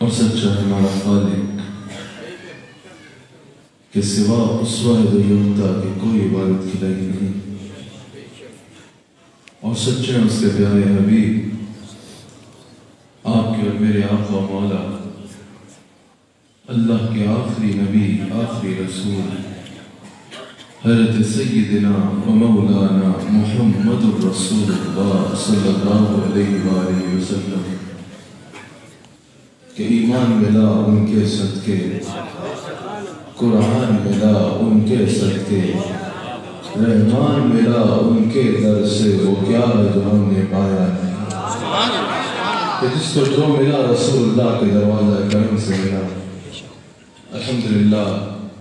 اور سچا ہمارا خالق کہ سوا اس واحد یکتا کہ کوئی عبادت کی لائق نہیں، اور سچے اس کے پیارے حبیب آپ کے اور میرے آقا و مولا اللہ کے آخری نبی آخری رسول حضرت سیدنا و مولانا محمد الرسول اللہ صلی اللہ علیہ وآلہ وسلم کہ ایمان ملا ان کے صدقے، قرآن ملا ان کے صدقے، رحمان ملا ان کے در سے، وہ کیا ہے جو ہم نے پایا ہے کہ جس کو جو ملا رسول اللہ کے دروازہ کرم سے ملا۔ الحمدللہ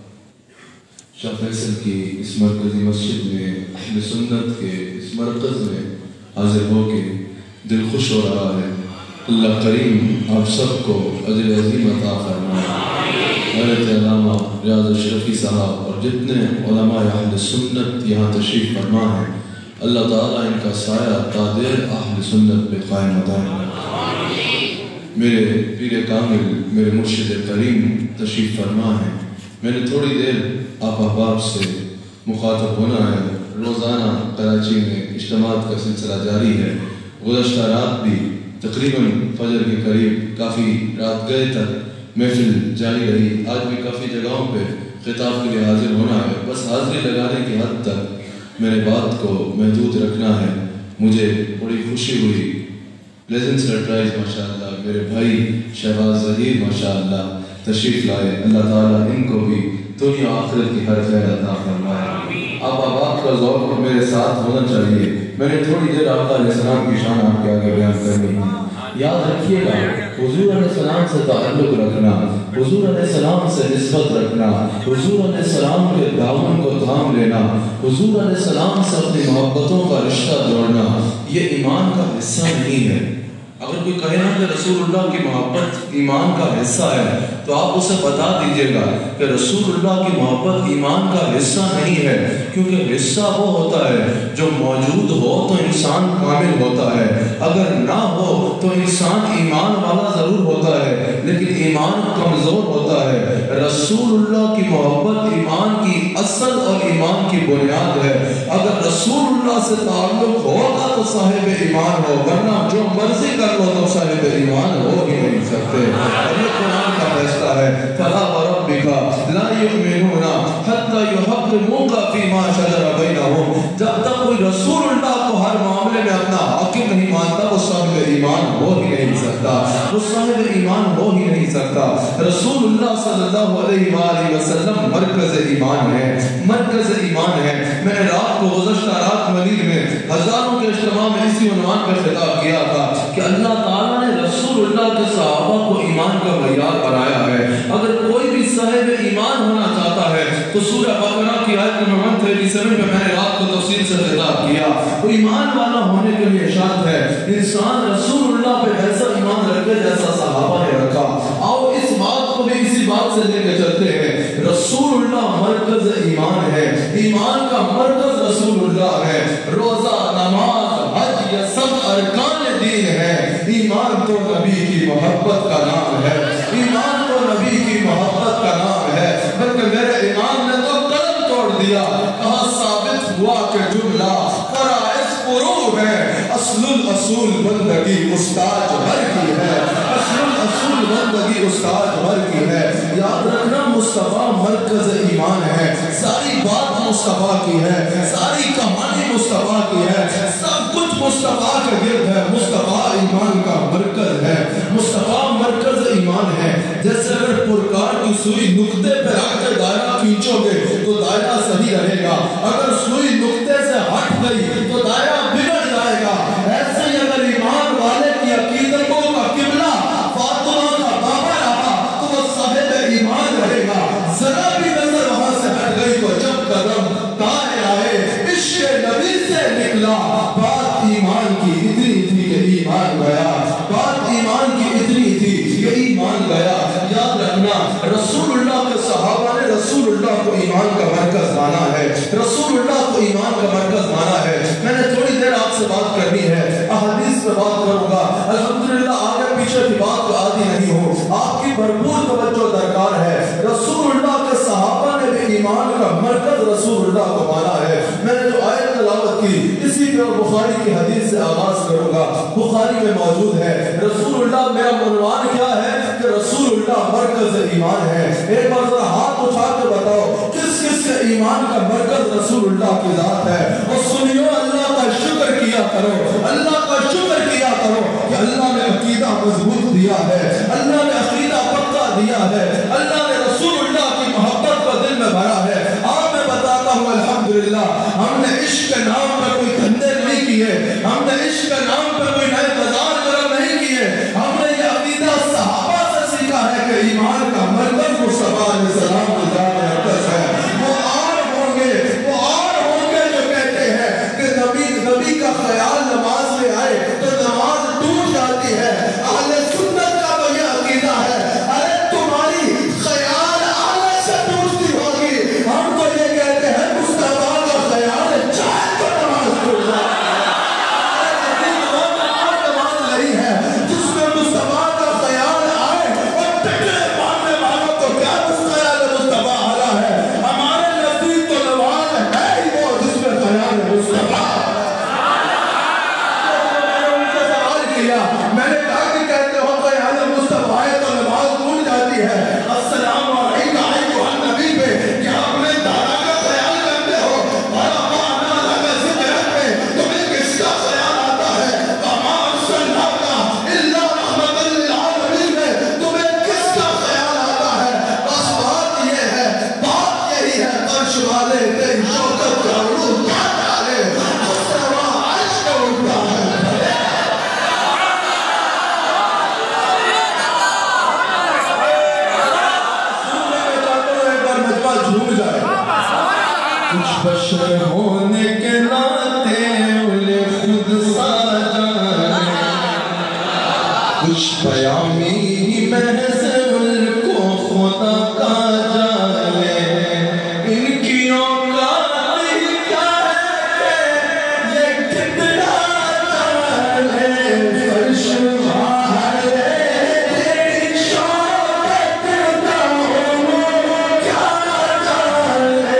شاہ فیصل کی اس مرکزی مسجد میں اہل سنت کے اس مرکز میں حاضر ہو کے دل خوش ہو رہا ہے۔ اللہ کریم آپ سب کو اجر عظیم عطا فرمائے۔ حضرت علامہ ریاض اشرفی صاحب اور جتنے علماء اہل سنت یہاں تشریف فرما ہیں، اللہ تعالیٰ ان کا سایہ تادیر اہل سنت پہ قائم دائم۔ میرے پیر کامل میرے مرشد کریم تشریف فرما ہیں۔ میں نے تھوڑی دیر آپ احباب سے مخاطب ہونا ہے۔ روزانہ کراچی میں اجتماعات کا سلسلہ جاری ہے۔ گزشتہ رات بھی تقریباً فجر کے قریب کافی رات گئے تک محفل جاری رہی۔ آج بھی کافی جگہوں پہ خطاب کے لیے حاضر ہونا ہے۔ بس حاضری لگانے کی حد تک میرے بات کو محدود رکھنا ہے۔ مجھے بڑی خوشی ہوئی، پلیزنٹ سرپرائز ماشاءاللہ، میرے بھائی شہباز ظہیر ماشاءاللہ تشریف لائے۔ اللہ تعالیٰ ان کو بھی دنیا آخرت کی ہر خیر عطا فرمائے۔ آپ آباد کا ذوق میرے ساتھ ہونا چاہیے۔ میں نے تھوڑی دیر آقا علیہ السلام کی شان آپ کے آگے بیان کرنی ہے۔ یاد رکھیے گا، حضور علیہ السلام سے تعلق رکھنا، حضور علیہ السلام سے نسبت رکھنا، حضور علیہ السلام کے دامن کو تھام لینا، حضور علیہ السلام سے اپنی محبتوں کا رشتہ جوڑنا، یہ ایمان کا حصہ نہیں ہے۔ اگر کوئی کہے نا کہ رسول اللہ کی محبت ایمان کا حصہ ہے تو آپ اسے بتا دیجئے گا کہ رسول اللہ کی محبت ایمان کا حصہ نہیں ہے، کیونکہ حصہ وہ ہوتا ہے جو موجود ہو تو انسان کامل ہوتا ہے، اگر نہ ہو تو انسان ایمان والا ضرور ہوتا ہے لیکن ایمان کمزور ہوتا ہے۔ رسول اللہ کی محبت ایمان کی اصل اور ایمان کی بنیاد ہے۔ اگر رسول اللہ سے تعلق ہوگا تو صاحب ایمان ہو، ورنہ جو مرضی کر لو تو صاحب ایمان ہو ہی نہیں سکتے۔ اور یہ قرآن کا فیصلہ ہے، فَلَا وَرَبِّكَ لَا يُؤْمِنُونَ حَتَّى يُحَكِّمُوكَ فِي مَا شَجَرَ بَيْنَهُمْ۔ جب تک کوئی رسول اللہ کو ہر معاملے میں اپنا حاکم نہیں مانتا وہ صاحب ایمان ہو ہی نہیں سکتا، وہ صاحب ایمان ہو ہی نہیں سکتا۔ رسول اللہ صلی اللہ علیہ وآلہ وسلم مرکز ایمان ہے، مرکز ایمان ہے۔ میں نے رات کو گزشتہ رات ملیل میں ہزاروں کے اجتماع میں اسی عنوان پر خطاب کیا تھا کہ اللہ تعالیٰ نے رسول اللہ کے صحابہ کو ایمان کا معیار بنایا ہے۔ اگر کوئی بھی صاحب ایمان ہونا چاہتا ہے تو سورہ بقرہ کی آیت نمبر 137 پہ میں نے رات کو تفصیل سے خطاب کیا۔ وہ ایمان والا ہونے کے لیے شرط ہے انسان رسول اللہ پہ ایسا ایمان رکھے جیسا صحابہ نے رکھا۔ آؤ اس بات کو بھی اسی بات سے لے کے چلتے ہیں، رسول اللہ مرکز ایمان ہے، ایمان کا مرکز رسول اللہ ہے۔ روزہ، نماز، حج یہ سب ارکان دین ہے۔ ایمان تو نبی کی محبت کا نام ہے، ایمان تو نبی کی محبت کا نام ہے۔ بلکہ میرے ایمان نے تو قلم توڑ دیا، کہاں ثابت ہوا کہ جملہ فرائض فروع ہے، اصل الاصول بندگی استاد ہر کی ہے، اصل الاصول بندگی استاد ہر کی ہے۔ یاد رکھنا مصطفیٰ مرکز ایمان ہے، ساری بات مصطفیٰ کی ہے، ساری کہانی مصطفیٰ کی ہے، سب کچھ مصطفیٰ کے گرد ہے۔ مصطفیٰ ایمان کا مرکز ہے، مصطفیٰ مرکز ایمان ہے۔ جیسے اگر پرکار کی سوئی نقطے پر آ کے دائرہ کھینچو گے تو دائرہ صحیح رہے گا، اگر سوئی نقطے سے ہٹ گئی تو دائرہ بگڑ جائے گا۔ ایسے ہی اگر ایمان والے کی عقیدتوں کا قبلہ فاطمہ کا بابا رہا تو وہ صاحب ایمان رہے گا۔ ذرا بھی نظر وہاں سے ہٹ گئی تو جب قدم دائیں آئے عشق نبی سے نکلا۔ بات ایمان کی اتنی تھی کہ ایمان گیا، بات ایمان کی اتنی تھی کہ ایمان گیا۔ یاد رکھنا رسول اللہ کے صحابہ نے رسول اللہ کو ایمان کا مرکز مانا ہے، رسول اللہ پیچھے کی بات کو عادی نہیں ہوں، آپ کی بھرپور توجہ درکار ہے۔ رسول اللہ کے صحابہ نے بھی ایمان کا مرکز رسول اللہ کو مانا ہے۔ میں نے جو آیت تلاوت کی اسی پہ بخاری کی حدیث سے آغاز کروں گا، بخاری میں موجود ہے۔ رسول اللہ میرا عنوان کیا ہے کہ رسول اللہ مرکز ایمان ہے۔ ایک بار ذرا ہاتھ اٹھا کے بتاؤ کس کس کے ایمان کا مرکز رسول اللہ کی ذات ہے؟ اور سنیو اللہ کا شکر کیا کرو، اللہ کا شکر کیا کرو کہ اللہ نے عقیدہ مضبوط دیا ہے، اللہ نے عقیدہ پکا دیا ہے، اللہ نے رسول اللہ کی محبت کو دل میں بھرا ہے۔ آپ میں بتاتا ہوں الحمدللہ ہم نے عشق کے نام پر کوئی دھندے نہیں کیے، ہم نے عشق کے نام پر کوئی نئے بازار گرم نہیں کیے، ہم نے یہ عقیدہ صحابہ سے سیکھا ہے کہ ایمان کا مرکز مصطفیٰ علیہ السلام کی ذات اقدس ہے۔ وہ اور ہوں گے جو کہتے ہیں کہ نبی کا خیال نماز میں آئے تو نماز ٹوٹ جاتی ہے۔ اہل سنت کا تو یہ عقیدہ ہے، ارے تمہاری خیال آنے سے ٹوٹتی ہوگی، ہم تو یہ کہتے ہیں مصطفیٰ کا خیال چاہے تو نماز ٹوٹ جائے۔ نماز نہیں ہے جس میں مصطفیٰ کا خیال آئے اور ٹکڑے مارنے والوں کو کیا خیال مصطفیٰ آ رہا ہے؟ ہمارے نزدیک تو نماز ہے ہی وہ جس میں خیال مصطفیٰ۔ میں نے کہا کہ کہتے ہو خیال مصطفیٰ ہے تو نماز ٹوٹ جاتی ہے۔ السلام علیکم ایھا النبی پہ کیا اپنے دادا کا خیال کرتے ہو؟ تمہیں کس کا خیال آتا ہے؟ وما ارسلناک الا رحمۃ للعالمین میں تمہیں کس کا خیال آتا ہے؟ بس بات یہ ہے، بات یہی ہے، عرش والے تیری شوکت کا عروج کیا ڈالے، مصطفیٰ عرش پہ اٹھتا ہے۔ کچھ بشر ہونے کے ناطے انہیں خود سا جانے، کچھ پیامی ہی محض ان کو خدا کا جانے، ان کی اوقات ہی کیا ہے کہ یہ کتنا جانے، فرش والے تیری شوکت کا عروج کیا جانے،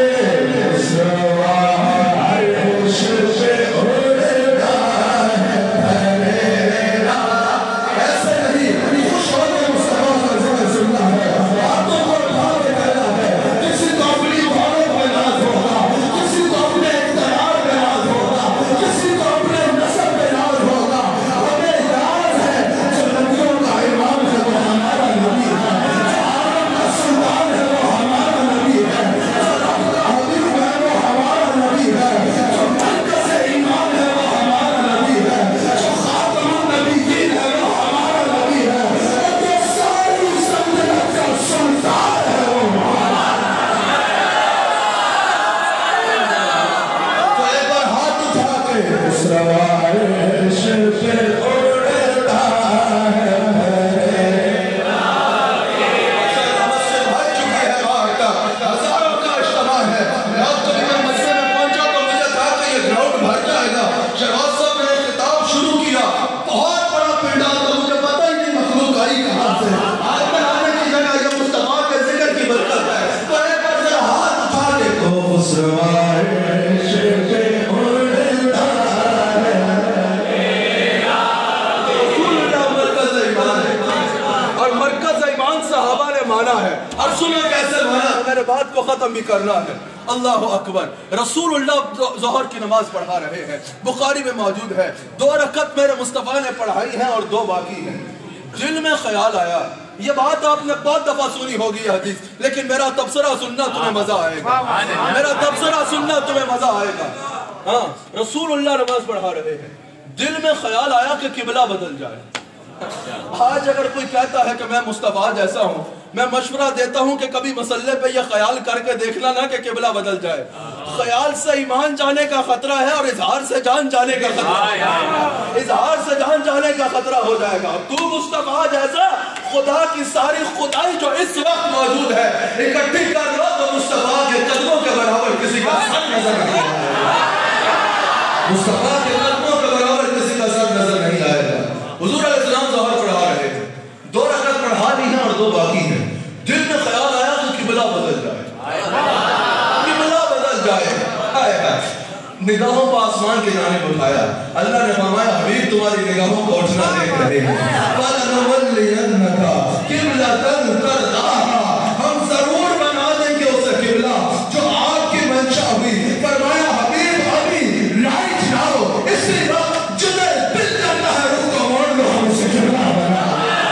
بات کو ختم بھی کرنا ہے۔ اللہ اکبر، رسول اللہ ظہر کی نماز پڑھا رہے ہیں، بخاری میں موجود ہے، 2 رکعت میرے مصطفیٰ نے پڑھائی ہے اور 2 باقی ہیں۔ دل میں خیال آیا، یہ بات آپ نے بہت دفعہ سنی ہوگی یہ حدیث، لیکن میرا تبصرہ سننا تمہیں مزہ آئے گا، میرا تبصرہ سننا تمہیں مزہ آئے گا۔ ہاں، رسول اللہ نماز پڑھا رہے ہیں، دل میں خیال آیا کہ قبلہ بدل جائے۔ آج اگر کوئی کہتا ہے کہ میں مصطفیٰ جیسا ہوں، میں مشورہ دیتا ہوں کہ کبھی مسئلے پہ یہ خیال کر کے دیکھنا نہ کہ قبلہ بدل جائے۔ خیال سے ایمان جانے کا خطرہ ہے اور اظہار سے جان جانے کا خطرہ ہے، اظہار سے جان جانے کا خطرہ ہو جائے گا۔ تو مصطفیٰ جیسا خدا کی ساری خدائی جو اس وقت موجود ہے اکٹھی کر لو تو مصطفیٰ کے قدموں کے برابر کسی کا سر نظر نہیں آئے گا، مصطفیٰ کے قدموں کے برابر کسی کا سر نظر نہیں آئے گا۔ حضور علیہ السلام ظہر پڑھا رہے ہیں، تو باقی ہے. دل میں خیال آیا کہ قبلہ بدل جائے, قبلہ بدل جائے. نگاہوں کو آسمان کی جانب اٹھایا. اللہ نے فرمایا حبیب تمہاری نگاہوں کو اٹھنا دیکھ رہے ہیں. فَلَنُوَلِّيَنَّكَ قِبْلَةً تَرْضَاهَا, ہم ضرور بنا دیں گے اسے قبلہ جو آپ کی منشا ہوئی. فرمایا حبیب ابھی رائٹ جاؤ, اسی وقت جدھر دل کرتا ہے روح کو موڑ لو, ہم اسے قبلہ بنا.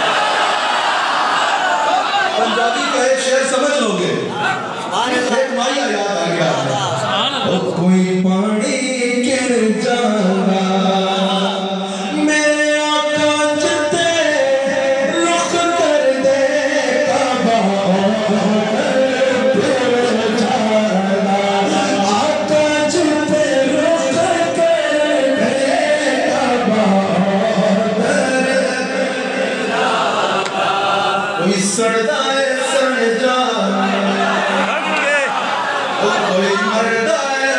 پنجابی کا ایک شعر سمجھ لو گے, ایک مائیہ یاد آ گیا. کوئی پانی گر جانا میرے آقا جتے رخ کر دے کعبہ پھر جانا, آقا جتے رخ کر دے کعبہ کوئی سڑتا ہے سڑ جانا, کوئی مردہ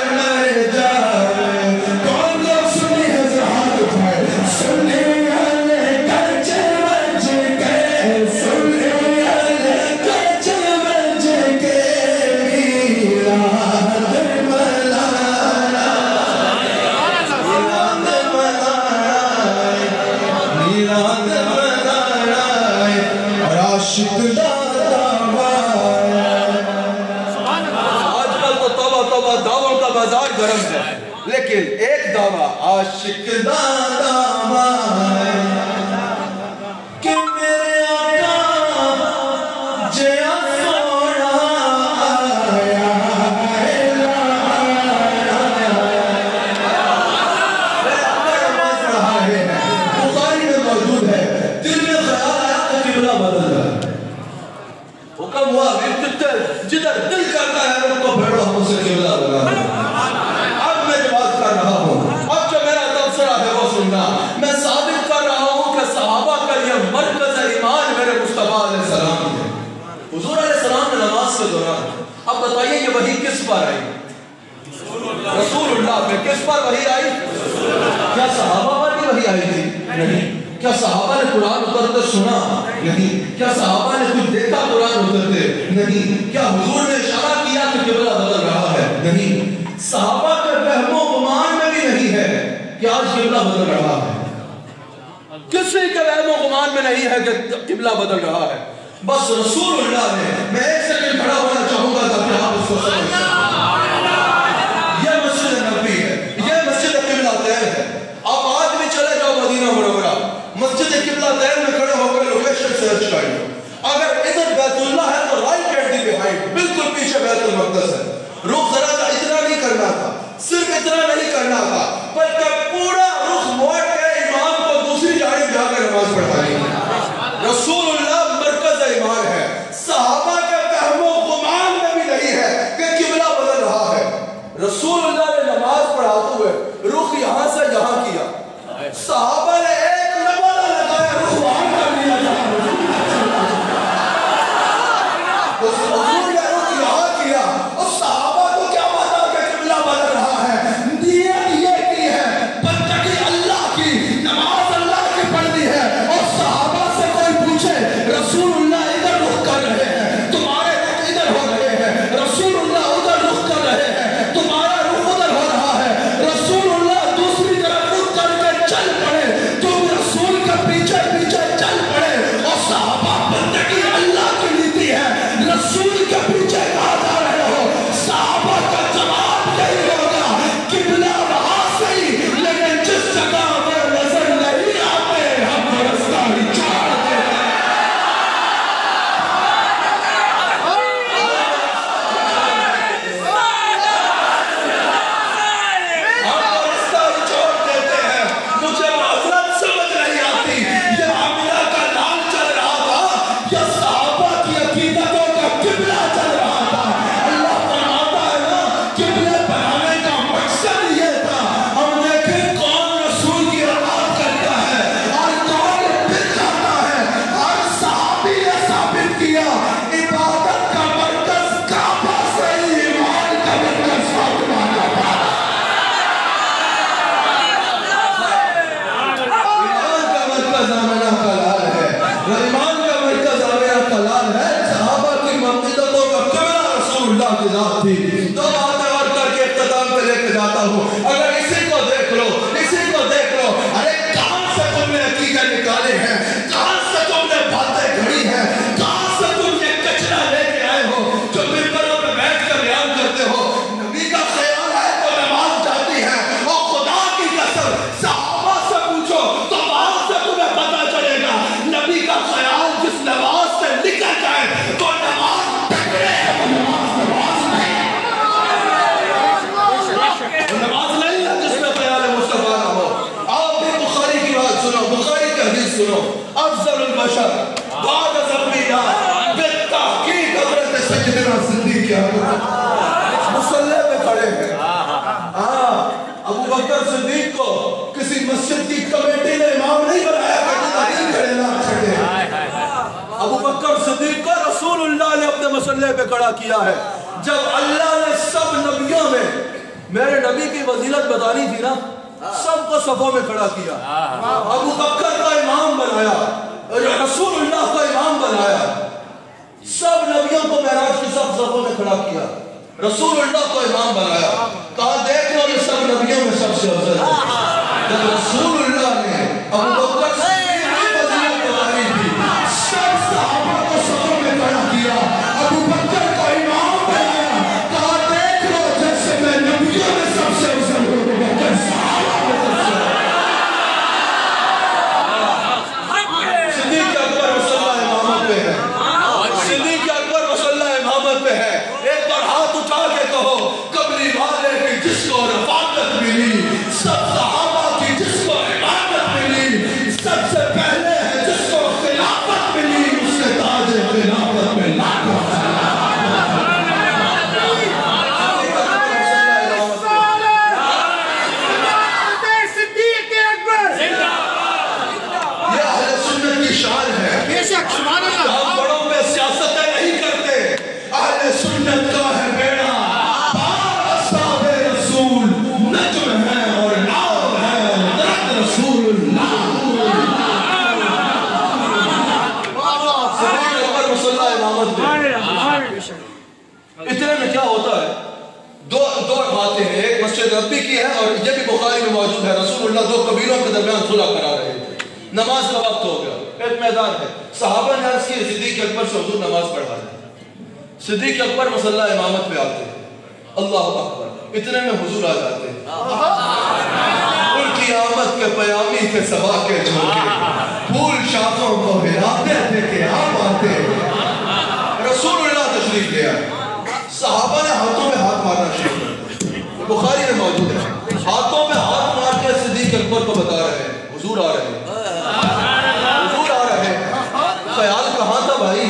گرم ہے, لیکن ایک دعویٰ عاشق دادا کہ میرے آقا جیا سونا آیا بخاری میں موجود ہے. دل میں خیال آیا کہ قبلہ بدل جائے. حکم ہوا جدھر دل کرتا ہے ان کو بھیڑو, ہم اسے قبلہ بنا. میں ثابت کر رہا ہوں کہ صحابہ کا یہ مرکز ایمان میرے مصطفیٰ علیہ السلام ہے. حضور علیہ السلام نے نماز کے دوران, اب بتائیے یہ وحی کس پر آئی؟ رسول اللہ پہ. کس پر وحی آئی؟ کیا صحابہ پر بھی وحی آئی تھی؟ نہیں. کیا صحابہ نے قرآن اترتے سنا؟ نہیں. کیا صحابہ نے کچھ دیکھا قرآن اترتے؟ نہیں. کیا حضور نے اشارہ کیا کہ قبلہ بدل رہا ہے؟ نہیں. صحابہ کے وہم و گمان میں بھی نہیں ہے کہ آج قبلہ بدل رہا ہے. کسی کے وہم و گمان میں نہیں ہے کہ قبلہ بدل رہا ہے. بس رسول اللہ نے, میں ایک سیکنڈ کھڑا ہونا چاہوں گا تاکہ آپ اس کو سمجھ سکیں. یہ مسجد نبوی ہے, یہ مسجد قبلہ تین ہے. آپ آج بھی چلے جاؤ مدینہ منورہ, مسجد قبلہ تین میں کھڑے ہو کر لوکیشن سرچ کر لو. اگر ادھر بیت اللہ ہے تو رائٹ ایٹ دی بیہائنڈ, بالکل پیچھے بیت المقدس ہے. رخ ذرا سا اتنا نہیں کرنا تھا, صرف اتنا نہیں کرنا تھا, بلکہ پورا رخ موڑ کے امام کو دوسری جانب جا کر نماز پڑھانی. رسول اللہ مرکز ایمان ہے. صحابہ کے وہم و گمان میں بھی نہیں ہے کہ قبلہ بدل رہا ہے. رسول اللہ نے نماز پڑھاتے ہوئے رخ یہاں سے یہاں کیا. صحابہ نے ایک نمبر لگایا, رخ وہاں کر لیا. حضور نے رخ یہاں کیا اور صحابہ کو کیا پتا کہ قبلہ بدل رہا ہے. نیت یہ کی ہے بندگی اللہ کی, نماز اللہ کی پڑھنی ہے. اور صحابہ سے کوئی پوچھے رسول اللہ ادھر رخ کر رہے ہیں, تمہارے رخ ادھر ہو رہے ہیں. رسول اللہ ادھر رخ کر رہے ہیں, تمہارا رخ ادھر ہو رہا ہے. رسول اللہ دوسری طرف رخ کر کے چل پڑے, تم رسول کے پیچھے پیچھے چل پڑے. اور صحابہ بندگی اللہ کی لیتی ہے, رسول کے پیچھے کہاں جا رہے ہو؟ صحابہ کا جواب یہی ہوگا, قبلہ وہاں سے ہی, لیکن جس جگہ وہ نظر نہیں آتے ہم رستہ ہی چھاڑ دیتے ہیں. ہم رستہ ہی چھوڑ دیتے ہیں. مجھے معذرت سمجھ نہیں آتی, یہ عاملہ کا نام چل رہا تھا یا صحابہ کی عقیدتوں کا قبلہ چل رہا تھا. اللہ فرماتا ہے نا, قبلے بنانے کا مقصد یہ تھا ہم دیکھیں کون رسول کی اطاعت کرتا ہے اور کون پھر جاتا ہے. ہر صحابی نے ثابت کیا عبادت کا مرکز کعبہ سے ہی, ایمان کا مرکز فاطمہ کا پاس. ایمان کا مرکز آمنہ کا لال ہے, ایمان کا مرکز آمنہ کا لال की रात थी। दो बातें और करके इख्तिताम पे लेके जाता हूँ। अगर इसी को देख लो, इसी को देख लो, अरे कहाँ से तुमने अकीदे निकाले हैं, कहाँ से तुमने बातें घड़ी हैं, कहाँ से तुम ये कचरा लेके आए हो जो मिंबरों पे बैठ कर बयान करते हो। नबी का ख्याल है तो नमाज जाती है, और खुदा की कसम सहाबा से पूछो तो वहां से तुम्हें पता चलेगा नबी का ख्याल जिस नमाज से निकल जाए तो नमाज टकरे, नमाज नहीं है जिसमें ख्याल मुस्तफा ना हो। आप भी बुखारी की बात सुनो, बुखारी की हदीस सुनो। अफजलुल बशर बाद ज़ंबिया बित्तहकीक हज़रत सैयदना सिद्दीक़ अकबर मुसल्ले पे खड़े हैं। अबू बकर सिद्दीक को किसी मस्जिद की कमेटी ने इमाम नहीं बनाया कि खड़े ना छके। अबू बकर सिद्दीक को रसूलुल्लाह ने अपने मसल्ले पे खड़ा किया है। जब अल्लाह ने सब नबियों में मेरे नबी की वजीलत बतानी थी ना, सबको सफों में खड़ा किया। अबू बकर का इमाम बनाया, रसूलुल्लाह का इमाम बनाया, सब नबियों को मेराज की सब सफों में खड़ा किया, रसूलुल्लाह को इमाम बनाया। कहा देख लो ये सब नबियों में सबसे अफजल है। जब रसूलुल्लाह ने अबू बकर की वजीलत बतानी थी, सब सहाबा को सफों में खड़ा किया, अबू बकर को इमाम बनाया। कहा देख लो जैसे मैं नबियों में सबसे अफजल हूं, अबू बकर सहाबा में सबसे सिद्दीक़ अकबर मसल्ला इमामत पे है, सिद्दीक़ अकबर मसल्ला इमामत पे है। एक बार हाथ उठा के कहो कबली वाले की जिसको रफ़ाकत मिली, सब सहाबा की जिसको इमामत मिली, सबसे पहले है जिसको खिलाफत मिली, उसके ताज खिलाफत में लाखों शान है। हम बड़ों पे सियासतें नहीं करते, अहले सुन्नत का है बेड़ा पार अस्हाबे रसूल, नज्म है और नाव है हज़रत रसूलुल्लाह। सिद्दीक़ अकबर मसल्ला इमामत में। इतने में क्या होता है, दो बातें हैं, एक मस्जिद नबी की है और ये भी बुखारी में मौजूद है। रसूलुल्लाह दो कबीलों के दरमियान सुलह करा रहे थे, नमाज का वक्त हो गया, एक मैदान है, सहाबा ने अर्ज़ की सिद्दीक़ अकबर से हुज़ूर नमाज पढ़वा दें। सिद्दीक़ अकबर मसल्ला इमामत पे आते हैं, अल्लाहु अकबर, इतने में हुज़ूर आ जाते हैं। उनकी आमद के पयामी के सबा के झोंके फूल शाखों को हिलाते थे कि आप आते। रसूलुल्लाह तशरीफ ले आए, सहाबा ने हाथों में हाथ मारना शुरू कर दिया, बुखारी में मौजूद है। हाथों में हाथ मार के सिद्दीक़ अकबर को बता रहे हैं हुज़ूर आ रहे हैं, हुज़ूर आ रहे हैं। ख्याल कहाँ था भाई,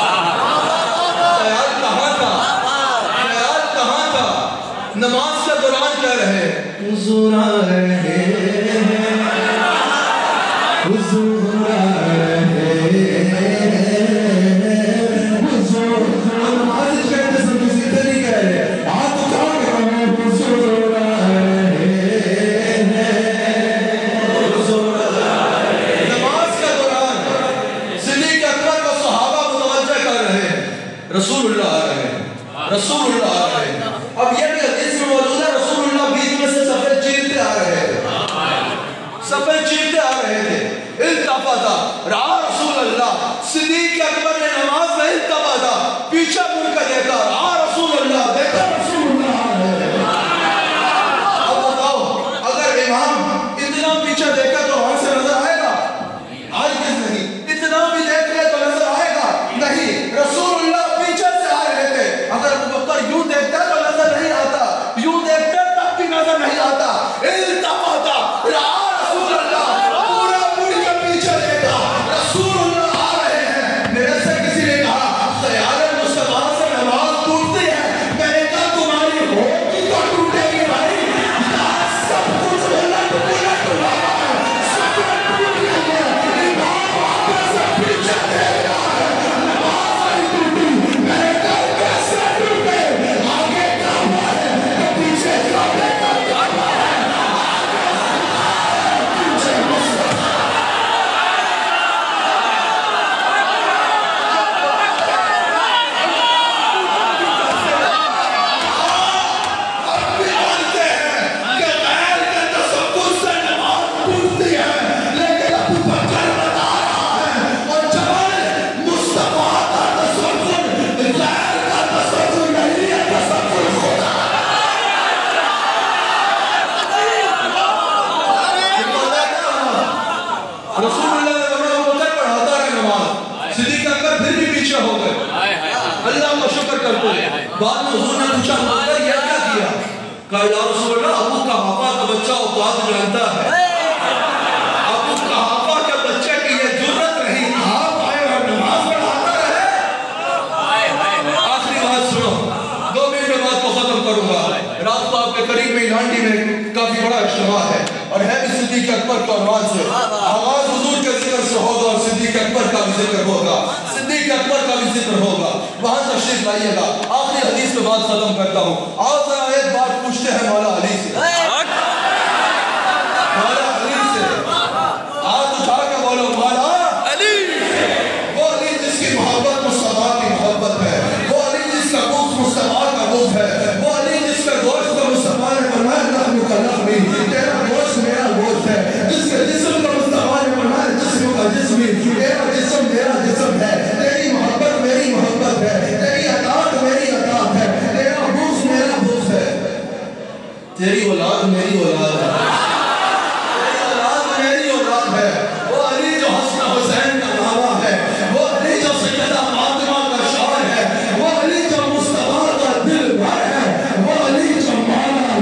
ख्याल कहाँ था, ख्याल कहाँ था। नमाज के दौरान कह रहे हैं हुज़ूर आ रहे हैं, हुज़ूर आ रहे हैं, हुज़ूर। नमाज कहते समय सीधे नहीं कह रहे, हाथ उठा के कह रहे हैं हुज़ूर आ रहे हैं, हुज़ूर आ रहे हैं। नमाज के दौरान सिद्दीक़ अकबर को सहाबा मुतवज्जह कर रहे हैं, रसूलुल्लाह आ रहे हैं, रसूलुल्लाह आ रहे हैं। अब ये भी हदीस में मौजूद है, रसूलुल्लाह बीच में से सफेद चीरते आ रहे थे, सफेद चीरते आ रहे थे। इल्तफाता रहा रसूलुल्लाह, सिद्दीक़ अकबर ने नमाज में इल्तफाता, पीछे मुड़ कर देखा, रहा रसूलुल्लाह, देखा रसूलुल्लाह आ रहे हैं। अब बताओ अगर इमाम इतना पीछे देखा तो वहां से नजर आएगा? हरगिज़ नहीं। इतना भी देख ले तो नजर आएगा? नहीं। रसूलुल्लाह पीछे से आ रहे थे, अगर अबू बकर यूं देखता तो नजर नहीं आता, यूं देखते तब भी नजर नहीं आता। इल्तफाता रहा रसूलुल्लाह, पूरा मुड़ के पीछे देखा, रसूलुल्लाह आ रहे हैं। मेरे से پیچھے ہو گئے. اللہ کا شکر کرتے ہیں. بعد میں حضور نے پوچھا یہ کیا کیا؟ کہا یا رسول اللہ ابو قحافہ کا بچہ اوقات جانتا ہے. ابو قحافہ کے بچے کی یہ جرت رہی آپ آئے اور نماز پڑھاتا رہے. آخری بات سنو, 2 منٹ میں بات کو ختم کروں گا. رات کو آپ کے قریب میں لانڈی میں کافی بڑا اجتماع ہے اور ہے بھی صدیق اکبر کے عنوان سے. آغاز حضور کے ذکر سے ہوگا اور صدیق اکبر کا بھی ذکر ہوگا, صدیق اکبر کا بھی ذکر ہوگا. وہاں تشریف لائیے گا. آخری حدیث پہ بات ختم کرتا ہوں. آؤ ذرا ایک بات پوچھتے ہیں مولا علی سے. مولا علی سے ہاتھ اٹھا کے بولو مولا علی. وہ علی جس کی محبت مصطفیٰ کی محبت ہے, وہ علی جس کا بغض مصطفیٰ کا بغض ہے, وہ علی جس کا گوشت کو مصطفیٰ نے فرمایا لحم کا لحمی, تیرا گوشت میرا گوشت ہے. جس کے جسم کا مصطفیٰ نے فرمایا جسم کا جسمی, تیرا جسم میرا جسم ہے. تیری محبت میری محبت ہے, تیری اطاعت میری اطاعت ہے, تیرا بغض میرا بغض ہے. تیری اولاد میری اولاد ہے, تیری اولاد میری اولاد ہے. وہ علی جو حسن حسین کا بابا ہے, وہ علی جو سیدہ فاطمہ کا شوہر ہے, وہ علی جو مصطفیٰ کا دل بھر ہے, وہ علی جو مولا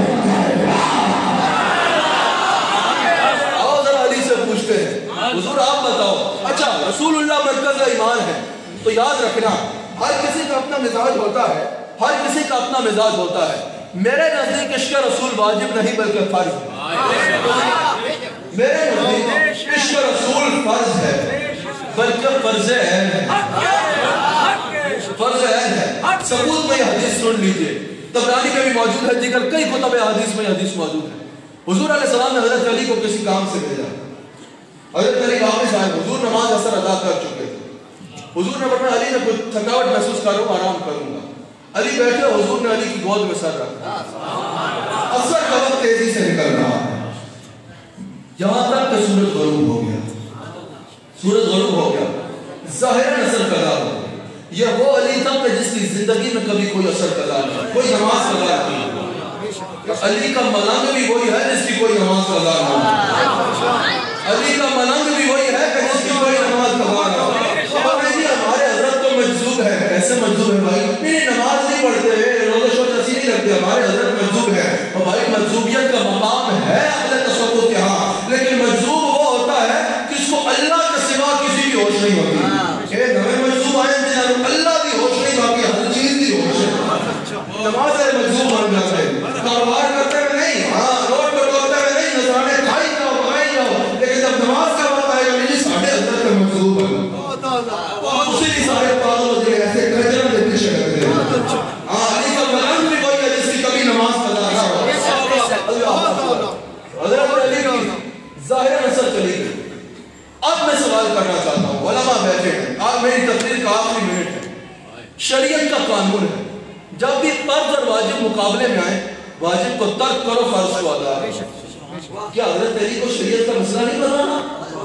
آؤ ذرا علی سے پوچھتے ہیں حضور آپ بتاؤ. اچھا رسول اللہ مرکز ایمان ہے تو یاد رکھنا ہر کسی کا اپنا مزاج ہوتا ہے, ہر کسی کا اپنا مزاج ہوتا ہے. میرے نزدیک عشق رسول واجب نہیں بلکہ فرض ہے. میرے نزدیک عشق رسول فرض ہے بلکہ فرض عین ہے. فرض عین ہے. ثبوت میں یہ حدیث سن لیجئے, طبرانی میں بھی موجود ہے, دیگر کئی کتب حدیث میں حدیث موجود ہے. حضور علیہ السلام نے حضرت علی کو کسی کام سے بھیجا. حضرت علی واپس آئے, حضور نماز اثر ادا کر چکے تھے. حضور نے فرمایا علی نے کچھ تھکاوٹ محسوس کروں آرام کروں گا. علی بیٹھے, حضور نے علی کی گود میں سر رکھا. اثر کا وقت تیزی سے نکل رہا ہے, یہاں تک کہ سورج غروب ہو گیا. سورج غروب ہو گیا, ظاہر اثر قضا ہو گیا. یہ وہ علی تھا کہ جس کی زندگی میں کبھی کوئی اثر قضا نہیں, کوئی نماز قضا نہیں. علی کا ملنگ بھی وہی ہے جس کی کوئی نماز قضا نہیں. علی کا ملنگ بھی وہی ہے کہ جس کی کوئی نماز قضا نہ ہو. ہمارے حضرت تو مجذوب ہے. کیسے مجذوب ہے بھائی؟ میری نماز نہیں پڑھتے ہیں, روزہ شو چسی نہیں رکھتے, ہمارے حضرت مجذوب ہے. اور بھائی مجذوبیت کا مقام ہے اہل تصوف کے ہاں, لیکن مجذوب وہ ہوتا ہے جس کو اللہ کے سوا کسی کی ہوش نہیں ہوتی. کہ نئے مجذوب آئے ہیں اللہ کی ہوش نہیں, باقی ہر چیز کی ہوش ہے. نماز ہے مجذوب بن جاتے ہیں, کاروبار کرتے ہوئے نہیں, ہاں روڈ پہ ڈولتے ہوئے نہیں, نذرانے کھائی جاؤ کھائی جاؤ, لیکن جب نماز کا وقت آئے گا نہیں ساڑھے حضرت کا مجذوب ہے. اسی لیے سارے پاگل ہو جائے ایسے کجرم دے پیچھے کرتے ہیں. ہاں علی کا ملنگ بھی کوئی ہے جس کی کبھی نماز قضا نہ ہو. حضرت علی کی ظاہر اثر چلی گئی. اب میں سوال کرنا چاہتا ہوں, علماء بیٹھے ہیں, آج میری تقریر کا آخری منٹ ہے. شریعت کا قانون ہے جب بھی فرض اور واجب مقابلے میں آئے, واجب کو ترک کرو, فرض کو ادا کرو. کیا حضرت علی کو شریعت کا مسئلہ نہیں بتانا؟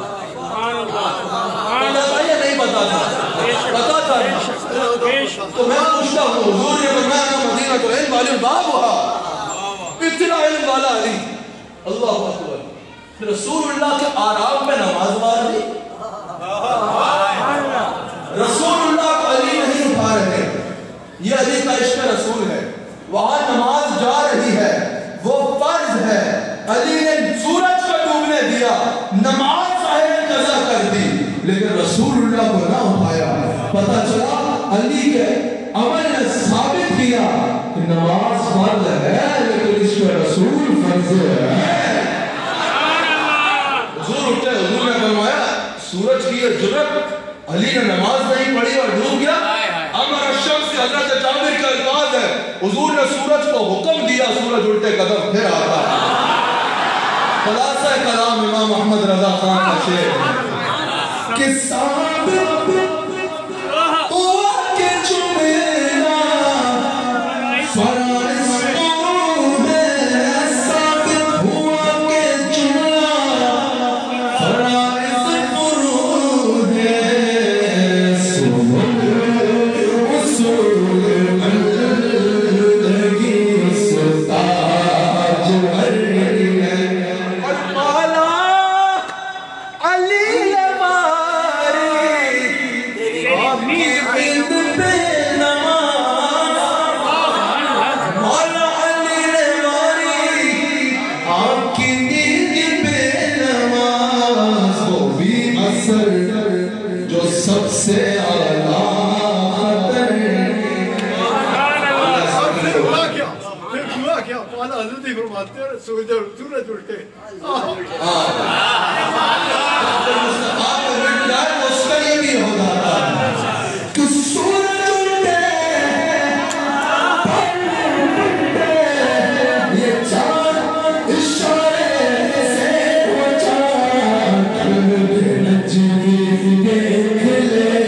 پتا تھا یا نہیں پتا تھا؟ پتا تھا. تو میں پوچھتا ہوں, حضور نے فرمایا مدینہ تو علم والی باب ہوا, اتنا علم والا علی. اللہ اکبر. رسول اللہ کے آرام میں نماز وار دی. رسول اللہ کو علی نہیں اٹھا رہے, یہ علی کا عشق رسول ہے. وہاں نماز جا رہی ہے, وہ فرض ہے. علی نے سورج کو ڈوبنے دیا, نماز ظاہر قضا کر دی, لیکن رسول اللہ کو نہ اٹھایا. پتہ چلا علی کے عمل نے ثابت کیا کہ نماز فرض ہے لیکن اس کا رسول فرض ہے. حضور اٹھے, حضور نے فرمایا سورج کی یہ جرت, علی نے نماز نہیں پڑھی اور ڈوب گیا. امر الشمس سے حضرت جابر کا الفاظ ہے, حضور نے سورج کو حکم دیا سورج الٹے قدم پھر آتا ہے. خلاصہ کلام امام محمد رضا خان کا شعر ہے کہ ثابت ہوا کہ چمینا فرائض قرون ہے, ثابت ہوا کہ چمینا فرائض قرون ہے. اصول بندگی سلطاج علی ہے. علی سب سے اعلیٰ خطر کیا پالا حضرت ہی فرماتے ہیں سورج اٹھے اس کا یہ بھی ہوگا کہ سورج اٹھے یہ چاند اشارے سے وہ چاند نجمی دیکھ لے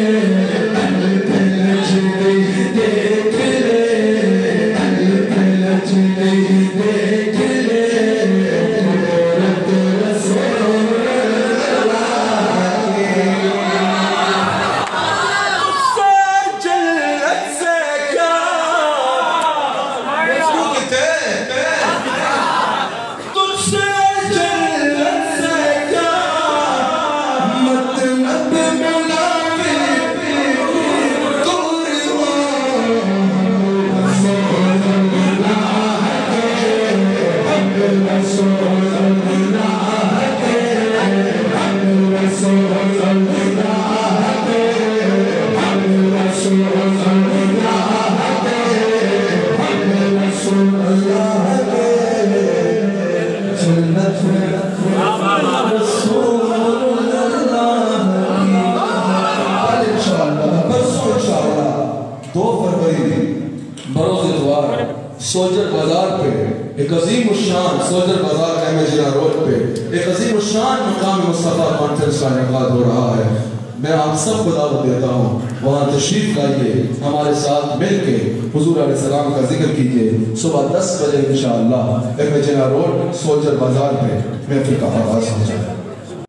نجمی دیکھ لے نجمی دیکھ لے سولجر بازار پہ ایک عظیم الشان سولجر بازار احمد جناح روڈ پہ ایک عظیم الشان مقام مصطفیٰ کانفرنس کا انعقاد ہو رہا ہے. میں آپ سب کو دعوت دیتا ہوں وہاں تشریف لائیے ہمارے ساتھ مل کے حضور علیہ السلام کا ذکر کیجیے. صبح 10 بجے انشاءاللہ احمد جناح روڈ سولجر بازار پہ محفل کا آغاز ہو جائے.